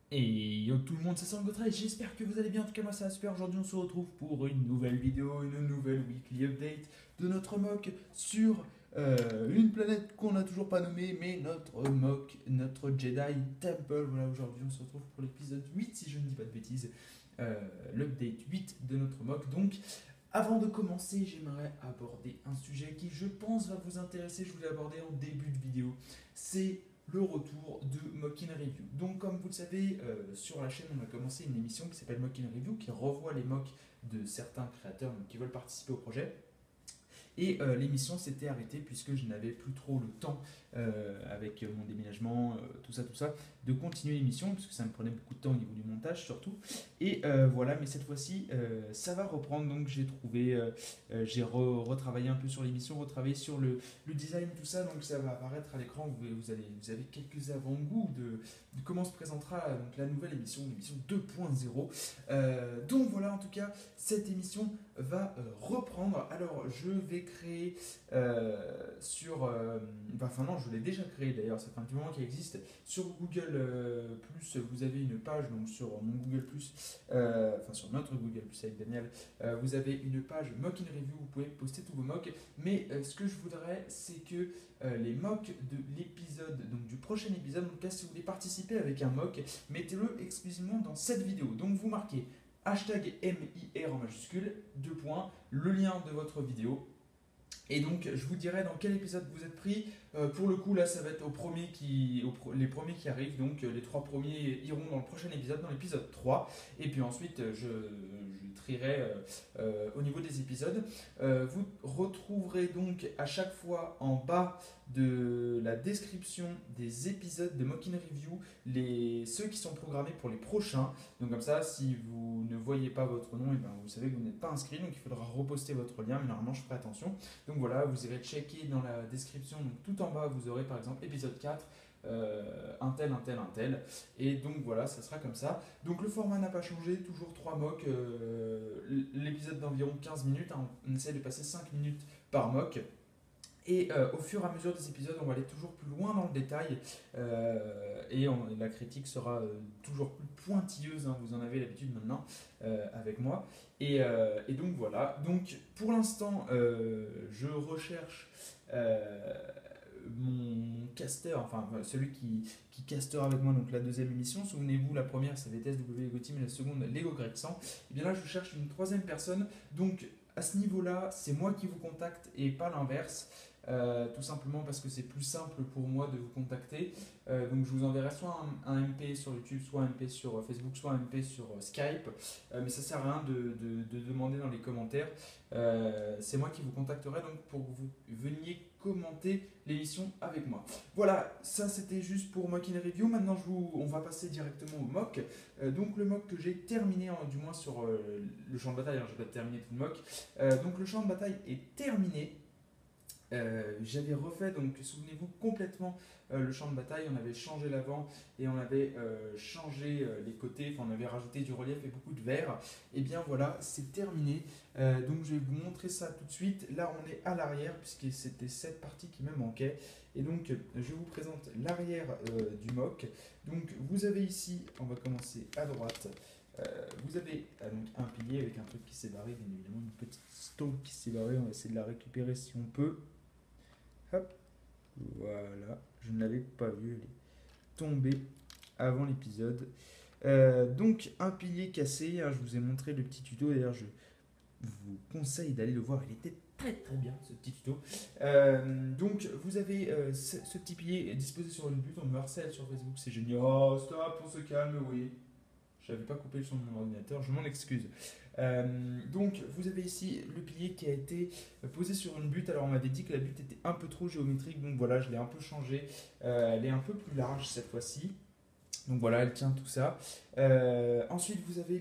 Et yo tout le monde, c'est Sangotra et j'espère que vous allez bien. En tout cas, moi ça va super. Aujourd'hui, on se retrouve pour une nouvelle vidéo, une nouvelle weekly update de notre mock sur une planète qu'on n'a toujours pas nommée, mais notre mock, notre Jedi Temple. Voilà, aujourd'hui, on se retrouve pour l'épisode 8, si je ne dis pas de bêtises, l'update 8 de notre mock. Donc, avant de commencer, j'aimerais aborder un sujet qui, je pense, va vous intéresser. Je voulais aborder en début de vidéo. C'est le retour de Mockin Review. Donc, comme vous le savez, sur la chaîne, on a commencé une émission qui s'appelle Mockin Review, qui revoit les mocks de certains créateurs donc, qui veulent participer au projet. Et l'émission s'était arrêtée puisque je n'avais plus trop le temps, avec mon déménagement, tout ça, de continuer l'émission, puisque ça me prenait beaucoup de temps au niveau du montage surtout. Et voilà, mais cette fois-ci, ça va reprendre. Donc j'ai retravaillé un peu sur l'émission, retravaillé sur le design, tout ça. Donc ça va apparaître à l'écran. Vous avez quelques avant-goûts de comment se présentera donc, la nouvelle émission, l'émission 2.0. Donc voilà, en tout cas, cette émission va reprendre. Alors, je vais créer enfin non, je l'ai déjà créé d'ailleurs, ça fait un petit moment qu'il existe. Sur Google vous avez une page, donc sur mon Google enfin sur notre Google avec Daniel, vous avez une page Mock in Review, vous pouvez poster tous vos mocks. Mais ce que je voudrais, c'est que les mocks de l'épisode, donc du prochain épisode, en tout cas si vous voulez participer avec un mock, mettez-le exclusivement dans cette vidéo. Donc vous marquez hashtag MIR en majuscule, deux points, le lien de votre vidéo. Et donc, je vous dirai dans quel épisode vous êtes pris. Pour le coup, là, ça va être les premiers qui arrivent. Donc, les trois premiers iront dans le prochain épisode, dans l'épisode 3. Et puis ensuite, je trierai au niveau des épisodes. Vous retrouverez donc à chaque fois en bas de la description des épisodes de Mockin Review ceux qui sont programmés pour les prochains. Donc comme ça, si vous ne voyez pas votre nom, et ben vous savez que vous n'êtes pas inscrit, donc il faudra reposter votre lien, mais normalement je ferai attention. Donc voilà, vous irez checker dans la description, donc tout en bas vous aurez par exemple épisode 4, un tel, un tel, un tel. Et donc voilà, ça sera comme ça. Donc le format n'a pas changé, toujours 3 mocks, l'épisode d'environ 15 minutes, hein, on essaie de passer 5 minutes par mock. Et au fur et à mesure des épisodes, on va aller toujours plus loin dans le détail, la critique sera toujours plus pointilleuse, hein, vous en avez l'habitude maintenant avec moi. Et donc voilà, donc pour l'instant, je recherche mon caster, enfin celui qui castera avec moi donc la deuxième émission. Souvenez-vous, la première c'est VTSW Lego Team et la seconde Lego Grexan. Et bien là, je cherche une troisième personne. Donc à ce niveau-là, c'est moi qui vous contacte et pas l'inverse. Tout simplement parce que c'est plus simple pour moi de vous contacter. Donc je vous enverrai soit un MP sur YouTube, soit un MP sur Facebook, soit un MP sur Skype. Mais ça sert à rien de demander dans les commentaires. C'est moi qui vous contacterai donc pour que vous veniez commenter l'émission avec moi. Voilà, ça c'était juste pour Mock in Review. Maintenant on va passer directement au mock. Donc le mock que j'ai terminé, du moins sur le champ de bataille, hein, je vais pas terminer tout le mock. Donc le champ de bataille est terminé. J'avais refait, donc souvenez-vous, complètement le champ de bataille. On avait changé l'avant et on avait changé les côtés, enfin on avait rajouté du relief et beaucoup de vert. Et bien voilà, c'est terminé. Donc je vais vous montrer ça tout de suite. Là on est à l'arrière puisque c'était cette partie qui me manquait. Et donc je vous présente l'arrière du mock. Donc vous avez ici, on va commencer à droite. Vous avez donc un pilier avec un truc qui s'est barré, bien évidemment, une petite stone qui s'est barrée. On va essayer de la récupérer si on peut. Hop, voilà, je ne l'avais pas vu, elle est tombée avant l'épisode. Donc un pilier cassé, hein, je vous ai montré le petit tuto, d'ailleurs je vous conseille d'aller le voir, il était très très bien ce petit tuto. Donc vous avez ce petit pilier disposé sur une butte, on me harcèle sur Facebook, c'est génial. Oh stop, on se calme, oui. Je n'avais pas coupé le son de mon ordinateur, je m'en excuse. Donc vous avez ici le pilier qui a été posé sur une butte. Alors on m'avait dit que la butte était un peu trop géométrique, donc voilà, je l'ai un peu changé. Elle est un peu plus large cette fois-ci. Donc voilà, elle tient tout ça. Ensuite, vous avez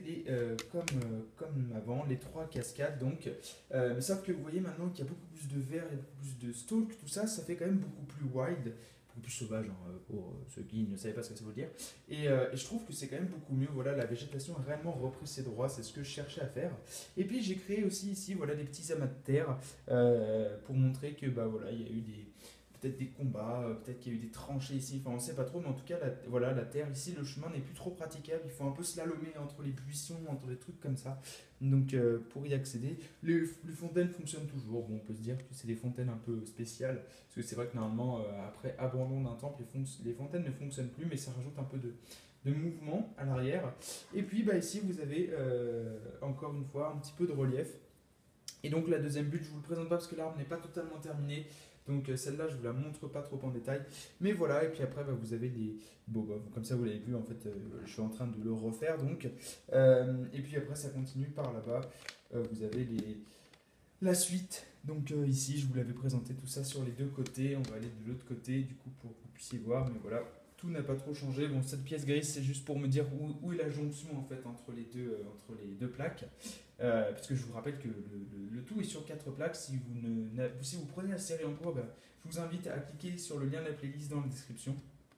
comme avant, les trois cascades. Donc, mais sauf que vous voyez maintenant qu'il y a beaucoup plus de verre et beaucoup plus de stalk, tout ça, ça fait quand même beaucoup plus wide, beaucoup plus sauvage, hein, pour ceux qui ne savaient pas ce que ça veut dire. Et je trouve que c'est quand même beaucoup mieux. Voilà, la végétation a réellement repris ses droits, c'est ce que je cherchais à faire. Et puis j'ai créé aussi ici, voilà, des petits amas de terre pour montrer que bah voilà, il y a eu peut-être des combats, peut-être qu'il y a eu des tranchées ici, enfin on ne sait pas trop, mais en tout cas voilà, la terre ici, le chemin n'est plus trop praticable, il faut un peu slalomer entre les buissons, entre les trucs comme ça, donc pour y accéder, les fontaines fonctionnent toujours, bon on peut se dire que c'est des fontaines un peu spéciales, parce que c'est vrai que normalement après abandon d'un temple, les fontaines ne fonctionnent plus, mais ça rajoute un peu de mouvement à l'arrière, et puis bah, ici vous avez encore une fois un petit peu de relief. Et donc la deuxième butte, je ne vous le présente pas parce que l'arbre n'est pas totalement terminé. Donc celle-là, je ne vous la montre pas trop en détail. Mais voilà, et puis après, bah, vous avez des... Bon, bah, comme ça, vous l'avez vu, en fait, je suis en train de le refaire. Donc, et puis après, ça continue par là-bas. Vous avez la suite. Donc ici, je vous l'avais présenté tout ça sur les deux côtés. On va aller de l'autre côté, du coup, pour que vous puissiez voir. Mais voilà, tout n'a pas trop changé. Bon, cette pièce grise, c'est juste pour me dire où est la jonction, en fait, entre les deux plaques. Parce que je vous rappelle que le tout est sur 4 plaques. Si vous prenez la série en cours, bah, je vous invite à cliquer sur le lien de la playlist dans la description.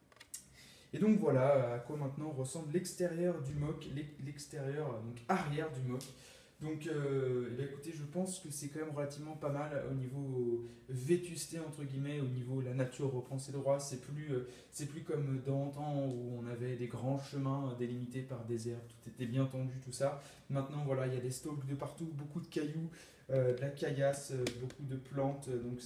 Et donc voilà à quoi maintenant ressemble l'extérieur du MOC, l'extérieur donc arrière du MOC. Donc eh bien, écoutez, je pense que c'est quand même relativement pas mal au niveau vétusté entre guillemets, au niveau la nature reprend ses droits. C'est plus comme d'antan où on avait des grands chemins délimités par des herbes, tout était bien tendu, tout ça. Maintenant voilà, il y a des stalks de partout, beaucoup de cailloux, de la caillasse, beaucoup de plantes, donc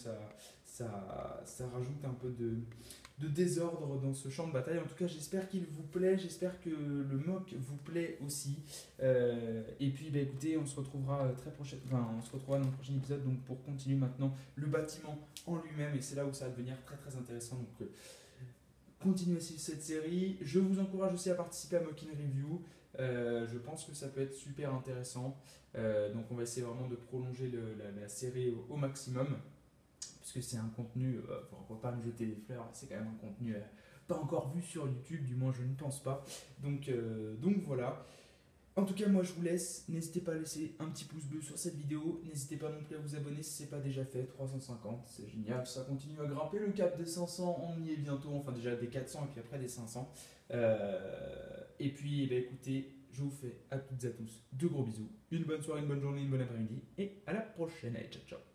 ça rajoute un peu de désordre dans ce champ de bataille. En tout cas, j'espère qu'il vous plaît, j'espère que le mock vous plaît aussi. Et puis, bah, écoutez, on se retrouvera on se retrouvera dans le prochain épisode donc pour continuer maintenant le bâtiment en lui-même. Et c'est là où ça va devenir très très intéressant. Donc, continuez aussi cette série. Je vous encourage aussi à participer à Mockin Review. Je pense que ça peut être super intéressant. Donc, on va essayer vraiment de prolonger la série au maximum parce que c'est un contenu, on ne va pas me jeter des fleurs, c'est quand même un contenu pas encore vu sur YouTube, du moins je ne pense pas. Donc voilà. En tout cas, moi je vous laisse. N'hésitez pas à laisser un petit pouce bleu sur cette vidéo. N'hésitez pas non plus à vous abonner si ce n'est pas déjà fait. 350, c'est génial. Ça continue à grimper. Le cap des 500, on y est bientôt. Enfin, déjà des 400 et puis après des 500. Et puis, eh bien, écoutez, je vous fais à toutes et à tous de gros bisous. Une bonne soirée, une bonne journée, une bonne après-midi. Et à la prochaine. Allez, ciao, ciao.